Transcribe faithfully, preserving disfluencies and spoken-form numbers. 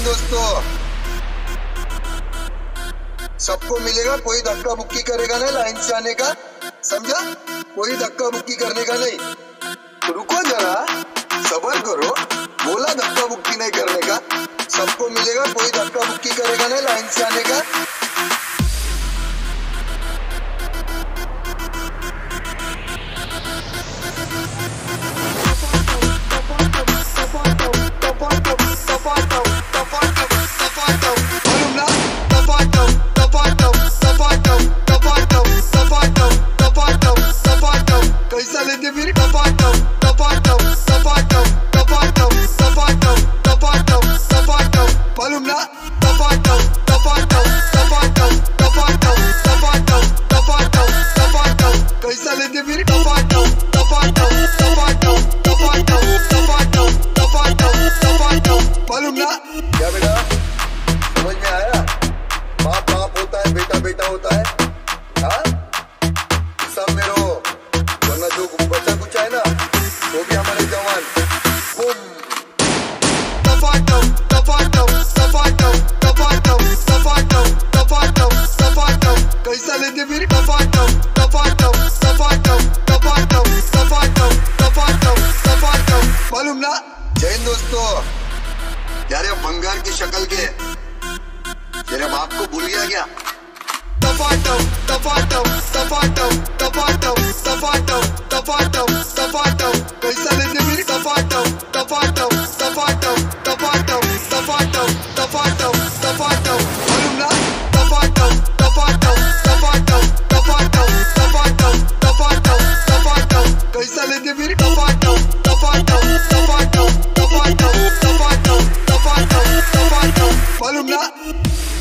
दोस्तों, सबको मिलेगा, कोई धक्का मुक्की करेगा नहीं लाइन से आने का, समझा? कोई धक्का मुक्की करने का नहीं। तो रुको जरा, सबर करो, बोला धक्का मुक्की नहीं करने का। सबको मिलेगा, कोई धक्का मुक्की करेगा नहीं लाइन से आने का। कैसा लेते फिर टपाटम टपाटम टपाटम टपाटम टपाटम टपाटम टपाटम, मालूम ना? टपाटम टपाटम टपाटम टपाटम टपाटम टपाटम टपाटम, कैसा लेते फिर टपाटम टपाटम टपाटम टपाटम टपाटम टपाटम टपाटम, मालूम ना? क्या बेटा समझ में आया? बाप बाप होता है, बेटा बेटा होता है। हाँ, सब मेरो जो बचा कुछ है ना, वो भी हमारे जवान। टपाटम टपाटम टपाटम टपाटम टपाटम टपाटम टपाटम, कैसा लेते फिर टपाटम टपाटम टपाटम टपाटम टपाटम टपाटम टपाटम, मालूम ना? जय हिंद दोस्तों, यार ये भंगार की शक्ल के तेरे बाप को भूल गया क्या? टपाटम टपाटम टपाटम टपाटम टपाटम टपाटम टपाटम, कैसा लेते फिर टपाटम टपाटम टपाटम टपाटम टपाटम टपाटम टपाटम, मालूम ना? टपाटम टपाटम टपाटम टपाटम टपाटम टपाटम टपाटम, कैसा लेते फिर टपाटम टपाटम टपाटम टपाटम टपाटम टपाटम टपाटम, मालूम ना?